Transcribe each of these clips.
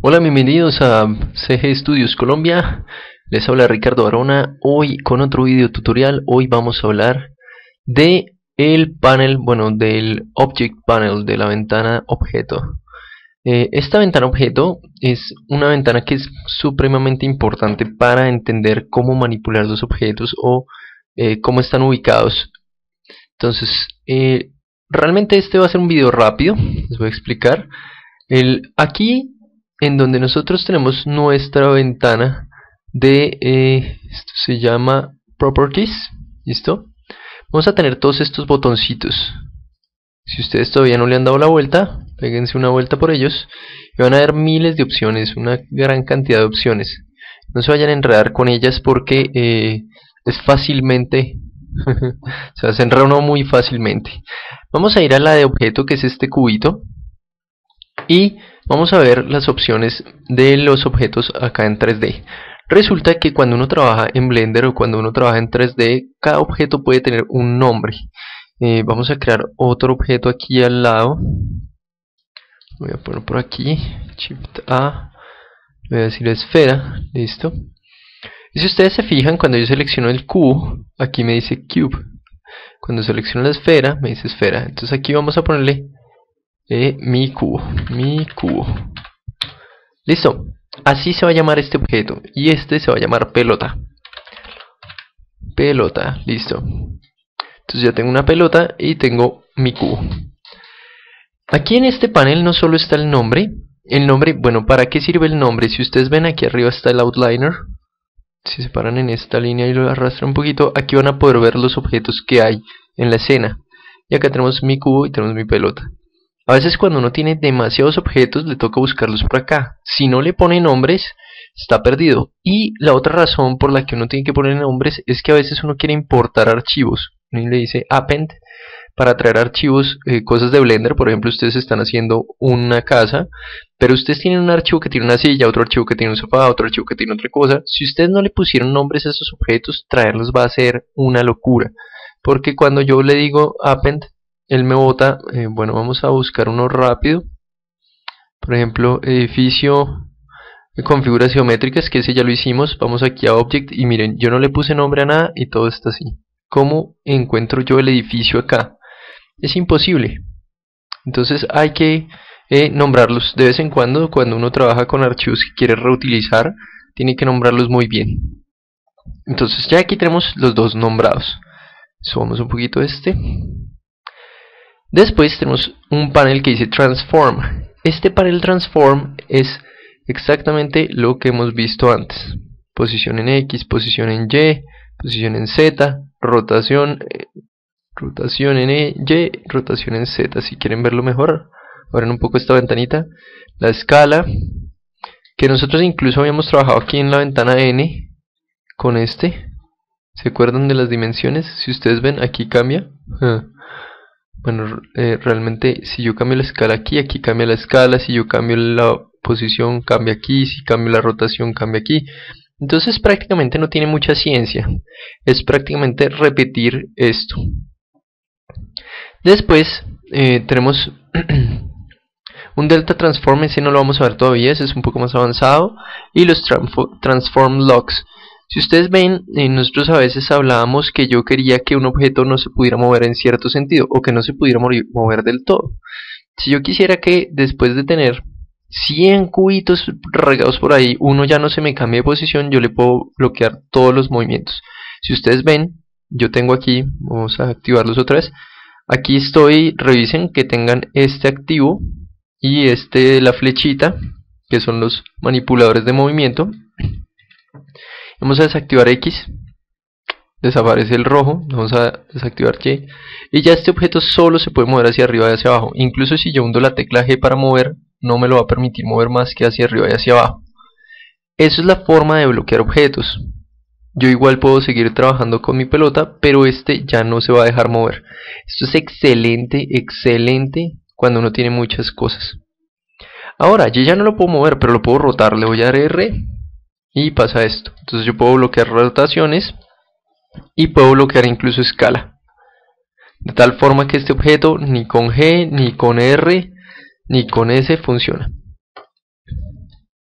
Hola, bienvenidos a CG Studios Colombia. Les habla Ricardo Arona. Hoy con otro video tutorial. Hoy vamos a hablar de el panel, del Object Panel, de la ventana objeto. Esta ventana objeto es una ventana que es supremamente importante para entender cómo manipular los objetos o cómo están ubicados. Entonces, realmente este va a ser un video rápido. Les voy a explicar. Aquí en donde nosotros tenemos nuestra ventana de esto se llama Properties, ¿listo? Vamos a tener todos estos botoncitos. Si ustedes todavía no le han dado la vuelta, péguense una vuelta por ellos y van a ver miles de opciones, una gran cantidad de opciones. No se vayan a enredar con ellas porque es fácilmente se hace enredar uno muy fácilmente. Vamos a ir a la de objeto, que es este cubito, y vamos a ver las opciones de los objetos acá en 3D. Resulta que cuando uno trabaja en Blender o cuando uno trabaja en 3D, cada objeto puede tener un nombre. Vamos a crear otro objeto aquí al lado. Voy a poner por aquí, Shift A, voy a decir esfera, listo. Y si ustedes se fijan, cuando yo selecciono el cubo, aquí me dice Cube. Cuando selecciono la esfera, me dice esfera. Entonces aquí vamos a ponerle mi cubo. Listo. Así se va a llamar este objeto. Y este se va a llamar pelota. Pelota, listo. Entonces ya tengo una pelota y tengo mi cubo. Aquí en este panel no solo está el nombre. El nombre, bueno, ¿para qué sirve el nombre? Si ustedes ven, aquí arriba está el outliner. Si se paran en esta línea y lo arrastran un poquito, aquí van a poder ver los objetos que hay en la escena. Y acá tenemos mi cubo y tenemos mi pelota. A veces cuando uno tiene demasiados objetos le toca buscarlos por acá. Si no le pone nombres, está perdido. Y la otra razón por la que uno tiene que poner nombres es que a veces uno quiere importar archivos. Uno le dice append para traer archivos, cosas de Blender. Por ejemplo, ustedes están haciendo una casa, pero ustedes tienen un archivo que tiene una silla, otro archivo que tiene un sofá, otro archivo que tiene otra cosa. Si ustedes no le pusieron nombres a esos objetos, traerlos va a ser una locura. Porque cuando yo le digo append, él me bota, bueno, vamos a buscar uno rápido. Por ejemplo, edificio con figuras geométricas, que ese ya lo hicimos. Vamos aquí a Object y miren, yo no le puse nombre a nada y todo está así. ¿Cómo encuentro yo el edificio acá? Es imposible. Entonces hay que nombrarlos de vez en cuando. Cuando uno trabaja con archivos que quiere reutilizar, tiene que nombrarlos muy bien. Entonces ya aquí tenemos los dos nombrados. Subamos un poquito este. Después tenemos un panel que dice Transform. Este panel Transform es exactamente lo que hemos visto antes. Posición en X, posición en Y, posición en Z, rotación en Y, rotación en Z. Si quieren verlo mejor, abran un poco esta ventanita. La escala, que nosotros incluso habíamos trabajado aquí en la ventana N con este. ¿Se acuerdan de las dimensiones? Si ustedes ven, aquí cambia. Bueno, realmente si yo cambio la escala aquí, aquí cambia la escala. Si yo cambio la posición, cambia aquí. Si cambio la rotación, cambia aquí. Entonces prácticamente no tiene mucha ciencia. Es prácticamente repetir esto. Después tenemos un delta transform. Ese no lo vamos a ver todavía, ese es un poco más avanzado. Y los transform locks. Si ustedes ven, nosotros a veces hablábamos que yo quería que un objeto no se pudiera mover en cierto sentido, o que no se pudiera mover del todo. Si yo quisiera que después de tener 100 cubitos regados por ahí, uno ya no se me cambie de posición, yo le puedo bloquear todos los movimientos. Si ustedes ven, yo tengo aquí, vamos a activarlos otra vez. Aquí estoy, revisen que tengan este activo y este, la flechita, que son los manipuladores de movimiento. Vamos a desactivar X, desaparece el rojo, vamos a desactivar Y, y ya este objeto solo se puede mover hacia arriba y hacia abajo. Incluso si yo hundo la tecla G para mover, no me lo va a permitir mover más que hacia arriba y hacia abajo. Eso es la forma de bloquear objetos. Yo igual puedo seguir trabajando con mi pelota, pero este ya no se va a dejar mover. Esto es excelente, excelente cuando uno tiene muchas cosas. Ahora, yo ya no lo puedo mover, pero lo puedo rotar. Le voy a dar R y pasa esto. Entonces yo puedo bloquear rotaciones y puedo bloquear incluso escala. De tal forma que este objeto ni con G, ni con R, ni con S funciona.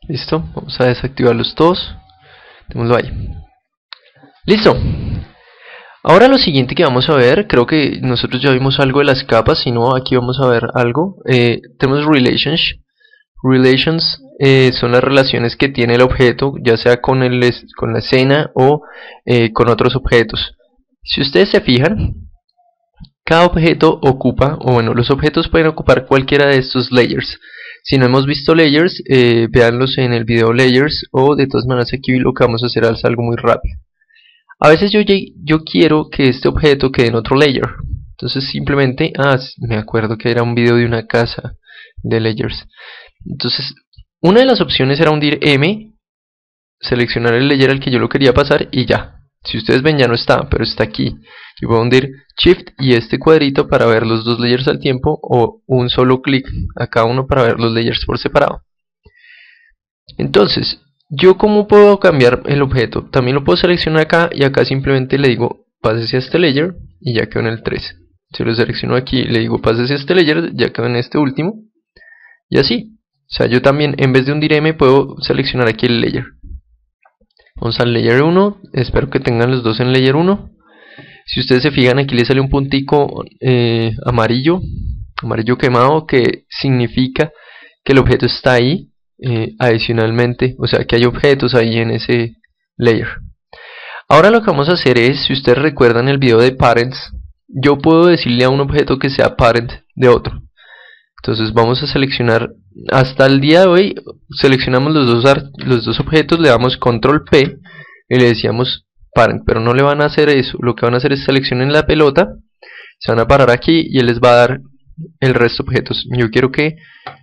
Listo, vamos a desactivarlos todos. Démoslo ahí. Listo. Ahora lo siguiente que vamos a ver, creo que nosotros ya vimos algo de las capas, si no aquí vamos a ver algo. Tenemos Relations son las relaciones que tiene el objeto, ya sea con la escena o con otros objetos. Si ustedes se fijan, cada objeto ocupa, o bueno, los objetos pueden ocupar cualquiera de estos layers. Si no hemos visto layers, véanlos en el video layers, o de todas maneras aquí lo que vamos a hacer es algo muy rápido. A veces yo quiero que este objeto quede en otro layer. Entonces simplemente, me acuerdo que era un video de una casa de layers. Entonces, una de las opciones era hundir M, seleccionar el layer al que yo lo quería pasar y ya. Si ustedes ven ya no está, pero está aquí. Yo puedo hundir Shift y este cuadrito para ver los dos layers al tiempo, o un solo clic a cada uno para ver los layers por separado. Entonces, ¿yo cómo puedo cambiar el objeto? También lo puedo seleccionar acá y acá simplemente le digo pásese a este layer y ya quedó en el 3. Si lo selecciono aquí y le digo pásese a este layer, ya quedó en este último. Y así. O sea, yo también en vez de hundir M puedo seleccionar aquí el layer. Vamos al layer 1, espero que tengan los dos en layer 1. Si ustedes se fijan, aquí le sale un puntico amarillo quemado, que significa que el objeto está ahí adicionalmente, o sea que hay objetos ahí en ese layer. Ahora lo que vamos a hacer es, si ustedes recuerdan el video de parents, yo puedo decirle a un objeto que sea parent de otro. Entonces vamos a seleccionar, hasta el día de hoy seleccionamos los dos objetos, le damos control P y le decíamos parent, pero no le van a hacer eso. Lo que van a hacer es seleccionen la pelota, se van a parar aquí y él les va a dar el resto de objetos. Yo quiero que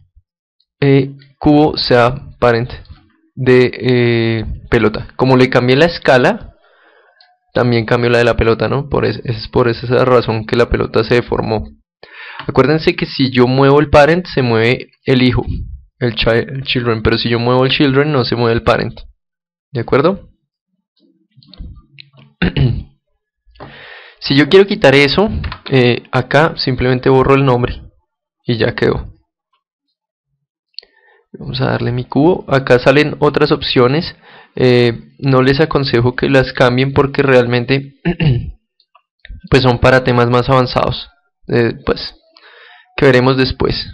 cubo sea parent de pelota. Como le cambié la escala, también cambió la de la pelota, ¿no? Es por esa razón que la pelota se deformó. Acuérdense que si yo muevo el parent se mueve el hijo, el children, pero si yo muevo el children no se mueve el parent. ¿De acuerdo? Si yo quiero quitar eso, acá simplemente borro el nombre y ya quedó. Vamos a darle mi cubo. Acá salen otras opciones. No les aconsejo que las cambien porque realmente pues son para temas más avanzados. Pues que veremos después.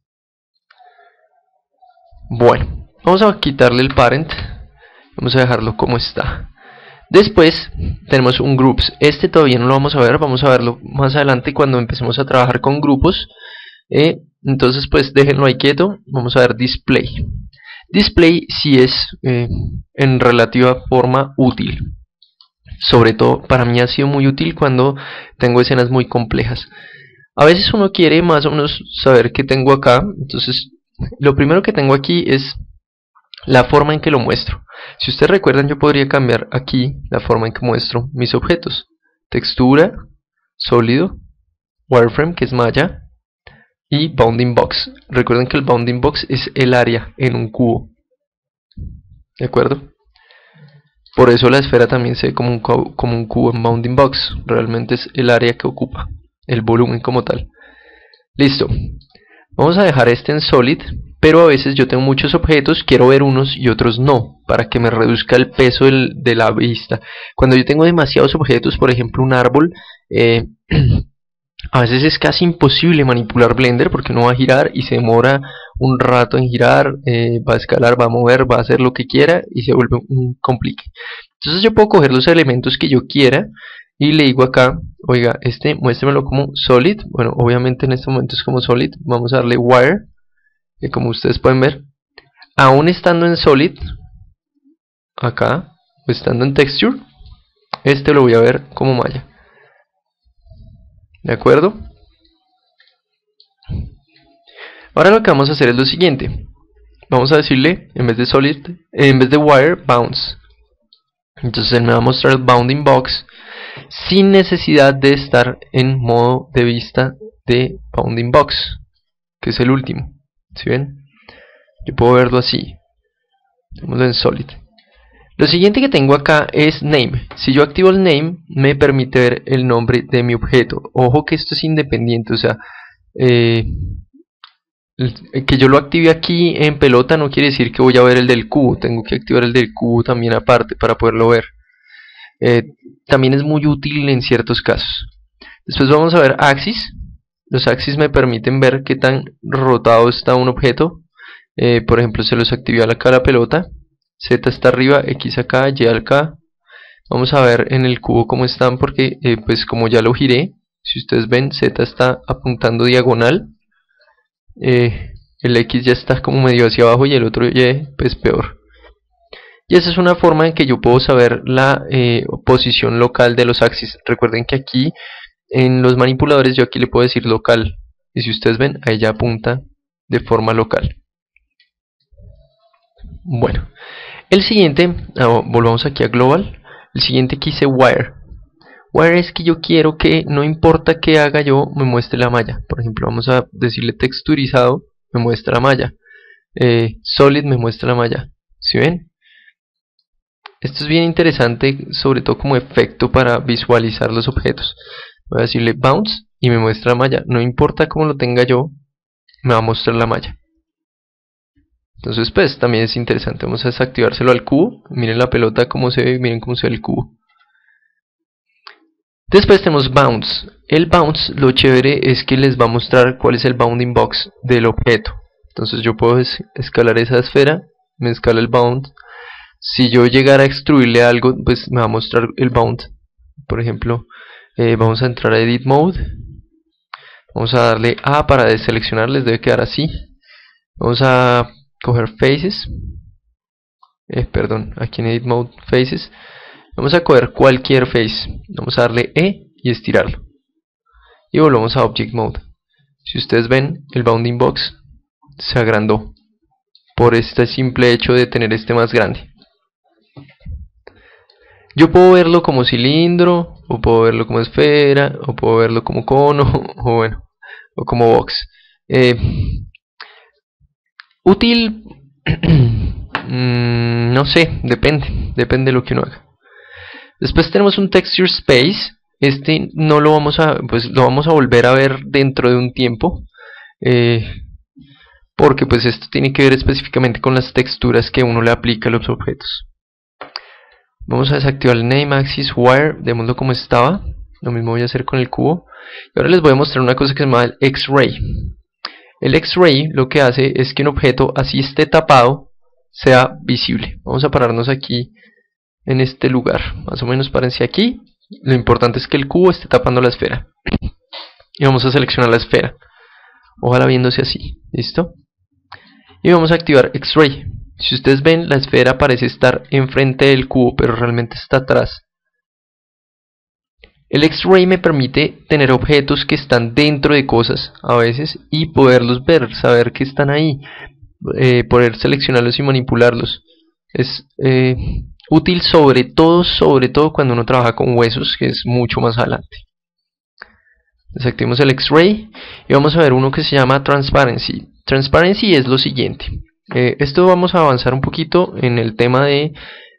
Bueno, vamos a quitarle el parent. Vamos a dejarlo como está. Después tenemos un groups. Este todavía no lo vamos a ver. Vamos a verlo más adelante cuando empecemos a trabajar con grupos. Entonces pues déjenlo ahí quieto. Vamos a ver display. Display sí es en relativa forma útil. Sobre todo para mí ha sido muy útil cuando tengo escenas muy complejas. A veces uno quiere más o menos saber qué tengo acá. Entonces lo primero que tengo aquí es la forma en que lo muestro. Si ustedes recuerdan, yo podría cambiar aquí la forma en que muestro mis objetos. Textura, sólido, wireframe, que es malla, y bounding box. Recuerden que el bounding box es el área en un cubo. ¿De acuerdo? Por eso la esfera también se ve como un cubo en bounding box. Realmente es el área que ocupa, el volumen como tal. Listo. Vamos a dejar este en solid, pero a veces yo tengo muchos objetos, quiero ver unos y otros no, para que me reduzca el peso de la vista. Cuando yo tengo demasiados objetos, por ejemplo un árbol, a veces es casi imposible manipular Blender porque uno va a girar y se demora un rato en girar, va a escalar, va a mover, va a hacer lo que quiera y se vuelve un complique. Entonces yo puedo coger los elementos que yo quiera y le digo acá, oiga, muéstremelo como solid. Bueno, obviamente en este momento es como solid. Vamos a darle wire, que como ustedes pueden ver, aún estando en solid, acá, o estando en texture, este lo voy a ver como malla. ¿De acuerdo? Ahora lo que vamos a hacer es lo siguiente. Vamos a decirle, en vez de solid, en vez de wire, bounce. Entonces él me va a mostrar el bounding box sin necesidad de estar en modo de vista de bounding box, que es el último. ¿Sí ven? Yo puedo verlo así. Démoslo en solid. Lo siguiente que tengo acá es name. Si yo activo el name, me permite ver el nombre de mi objeto. Ojo que esto es independiente, o sea, Que yo lo active aquí en pelota no quiere decir que voy a ver el del cubo. Tengo que activar el del cubo también aparte para poderlo ver. Eh, También es muy útil en ciertos casos. Después vamos a ver axis. Los axis me permiten ver qué tan rotado está un objeto. Por ejemplo, se los activé acá a la pelota. Z está arriba, X acá, Y acá. Vamos a ver en el cubo cómo están porque pues como ya lo giré, si ustedes ven, Z está apuntando diagonal. El X ya está como medio hacia abajo y el otro Y pues peor. Y esa es una forma en que yo puedo saber la posición local de los axis. Recuerden que aquí en los manipuladores yo aquí le puedo decir local. Y si ustedes ven, ahí ya apunta de forma local. Bueno, el siguiente, volvamos aquí a global. El siguiente que hice wire. Wire es que yo quiero que no importa qué haga yo, me muestre la malla. Por ejemplo, vamos a decirle texturizado, me muestra la malla. Solid me muestra la malla. ¿Sí ven? Esto es bien interesante, sobre todo como efecto para visualizar los objetos. Voy a decirle bounce y me muestra la malla. No importa cómo lo tenga yo, me va a mostrar la malla. Entonces pues también es interesante. Vamos a desactivárselo al cubo. Miren la pelota cómo se ve, miren cómo se ve el cubo. Después tenemos bounce. El bounce, lo chévere es que les va a mostrar cuál es el bounding box del objeto. Entonces yo puedo escalar esa esfera, me escala el bound. Si yo llegara a extruirle algo, pues me va a mostrar el bound. Por ejemplo, vamos a entrar a edit mode. Vamos a darle A para deseleccionar, les debe quedar así. Vamos a coger faces. Perdón, aquí en edit mode faces. Vamos a coger cualquier face. Vamos a darle E y estirarlo. Y volvemos a object mode. Si ustedes ven, el bounding box se agrandó por este simple hecho de tener este más grande. Yo puedo verlo como cilindro, o puedo verlo como esfera, o puedo verlo como cono, o bueno, o como box. Útil, no sé, depende de lo que uno haga. Después tenemos un texture space. Este no lo vamos a, pues lo vamos a volver a ver dentro de un tiempo, porque pues esto tiene que ver específicamente con las texturas que uno le aplica a los objetos. Vamos a desactivar el name axis wire, démoslo como estaba. Lo mismo voy a hacer con el cubo. Y ahora les voy a mostrar una cosa que se llama el X-ray. El X-ray lo que hace es que un objeto, así esté tapado, sea visible. Vamos a pararnos aquí en este lugar. Más o menos párense aquí. Lo importante es que el cubo esté tapando la esfera. Y vamos a seleccionar la esfera. Ojalá viéndose así. ¿Listo? Y vamos a activar X-ray. Si ustedes ven, la esfera parece estar enfrente del cubo, pero realmente está atrás. El X-ray me permite tener objetos que están dentro de cosas a veces y poderlos ver, saber que están ahí, poder seleccionarlos y manipularlos. Es útil sobre todo cuando uno trabaja con huesos, que es mucho más adelante. Desactivemos el X-ray y vamos a ver uno que se llama Transparency. Transparency es lo siguiente. Esto vamos a avanzar un poquito en el tema de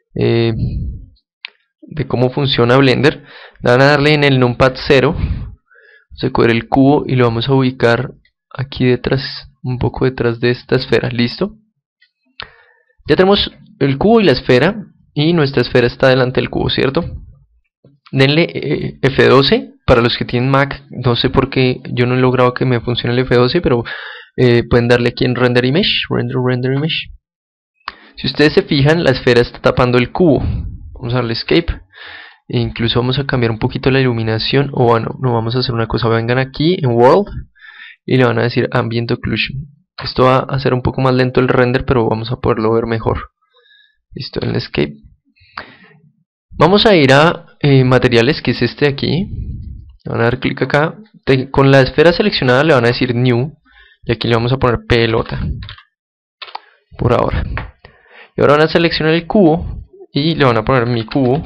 cómo funciona Blender. Van a darle en el numpad 0. Vamos a coger el cubo y lo vamos a ubicar aquí detrás, un poco detrás de esta esfera. ¿Listo? Ya tenemos el cubo y la esfera, y nuestra esfera está delante del cubo, ¿cierto? Denle F12 para los que tienen Mac. No sé por qué yo no he logrado que me funcione el F12, pero pueden darle aquí en Render Image, Render Image. Si ustedes se fijan, la esfera está tapando el cubo. Vamos a darle Escape. E incluso vamos a cambiar un poquito la iluminación. O bueno, no, vamos a hacer una cosa. Vengan aquí en World y le van a decir Ambient Occlusion. Esto va a hacer un poco más lento el render, pero vamos a poderlo ver mejor. Listo, en el Escape. Vamos a ir a materiales, que es este de aquí. Le van a dar clic acá. Con la esfera seleccionada le van a decir New. Y aquí le vamos a poner pelota. Por ahora. Y ahora van a seleccionar el cubo. Y le van a poner mi cubo.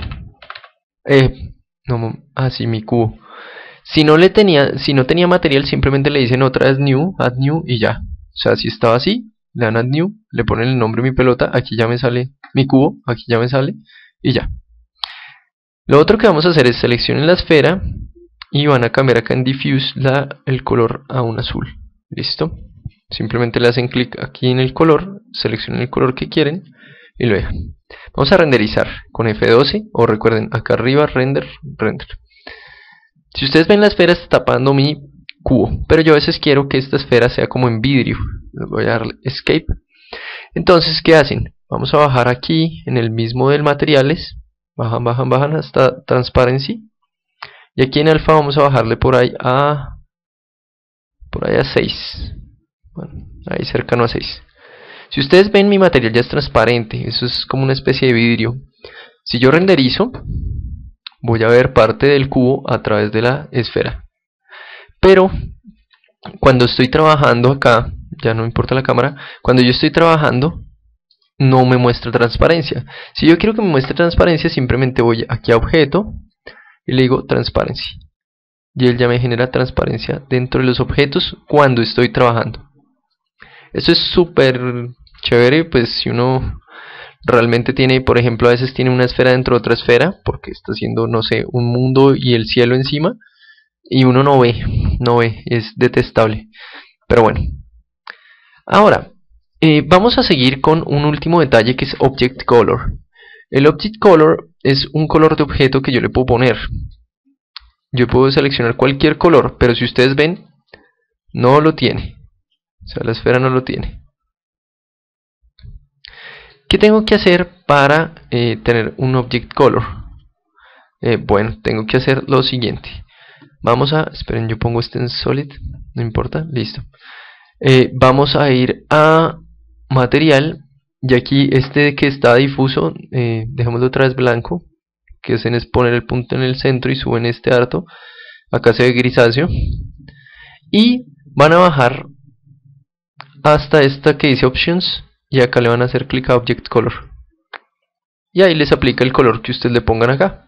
Mi cubo. Si no tenía material, simplemente le dicen otra vez New, Add New y ya. O sea, si estaba así, le dan Add New, le ponen el nombre de mi pelota. Aquí ya me sale mi cubo. Aquí ya me sale. Y ya. Lo otro que vamos a hacer es seleccionar la esfera. Y van a cambiar acá en Diffuse el color a un azul. ¿Listo? Simplemente le hacen clic aquí en el color, seleccionan el color que quieren y lo dejan. Vamos a renderizar con F12 o recuerden acá arriba render. Si ustedes ven, la esfera está tapando mi cubo, pero yo a veces quiero que esta esfera sea como en vidrio. Voy a darle escape. Entonces, ¿qué hacen? Vamos a bajar aquí en el mismo del materiales, bajan hasta transparency, y aquí en alfa vamos a bajarle por ahí a 6. Bueno, ahí cercano a 6. Si ustedes ven, mi material ya es transparente, eso es como una especie de vidrio. Si yo renderizo, voy a ver parte del cubo a través de la esfera. Pero cuando estoy trabajando acá, ya no importa la cámara, cuando yo estoy trabajando no me muestra transparencia. Si yo quiero que me muestre transparencia, simplemente voy aquí a objeto y le digo transparency, y él ya me genera transparencia dentro de los objetos cuando estoy trabajando. Eso es súper chévere, pues si uno realmente tiene, por ejemplo, a veces tiene una esfera dentro de otra esfera, porque está haciendo, no sé, un mundo y el cielo encima, y uno no ve, es detestable. Pero bueno, ahora vamos a seguir con un último detalle que es Object Color. El Object Color es un color de objeto que yo le puedo poner. Yo puedo seleccionar cualquier color, pero si ustedes ven, no lo tiene. O sea, la esfera no lo tiene. ¿Qué tengo que hacer para tener un Object Color? Bueno, tengo que hacer lo siguiente. Vamos a, esperen, yo pongo este en Solid, no importa, listo. Vamos a ir a material, y aquí este que está difuso, dejémoslo otra vez blanco, que hacen es poner el punto en el centro y suben este harto. Acá se ve grisáceo, y van a bajar hasta esta que dice Options, y acá le van a hacer clic a Object Color, y ahí les aplica el color que ustedes le pongan acá.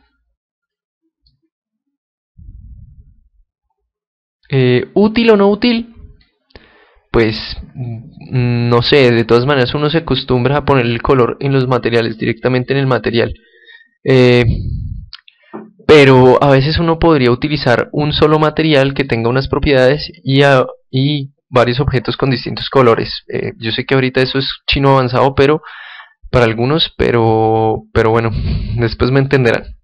¿Útil o no útil? Pues no sé, de todas maneras uno se acostumbra a poner el color en los materiales, directamente en el material. Pero a veces uno podría utilizar un solo material que tenga unas propiedades y varios objetos con distintos colores. Yo sé que ahorita eso es chino avanzado, pero para algunos, pero bueno, después me entenderán.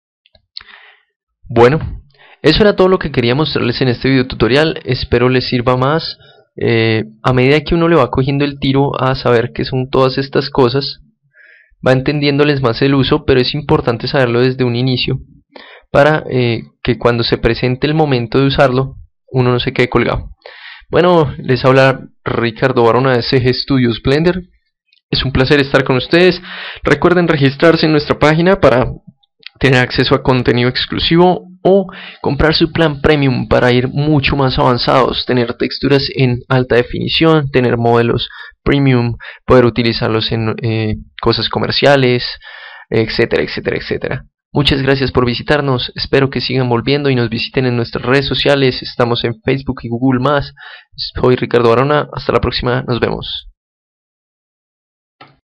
Bueno, eso era todo lo que quería mostrarles en este video tutorial. Espero les sirva más. A medida que uno le va cogiendo el tiro a saber qué son todas estas cosas, va entendiéndoles más el uso, pero es importante saberlo desde un inicio para que cuando se presente el momento de usarlo, uno no se quede colgado. Bueno, les habla Ricardo Barona de CG Studios Blender. Es un placer estar con ustedes. Recuerden registrarse en nuestra página para tener acceso a contenido exclusivo o comprar su plan premium para ir mucho más avanzados, tener texturas en alta definición, tener modelos premium, poder utilizarlos en cosas comerciales, etcétera, etcétera, etcétera. Muchas gracias por visitarnos, espero que sigan volviendo y nos visiten en nuestras redes sociales. Estamos en Facebook y Google+. Soy Ricardo Barona, hasta la próxima, nos vemos.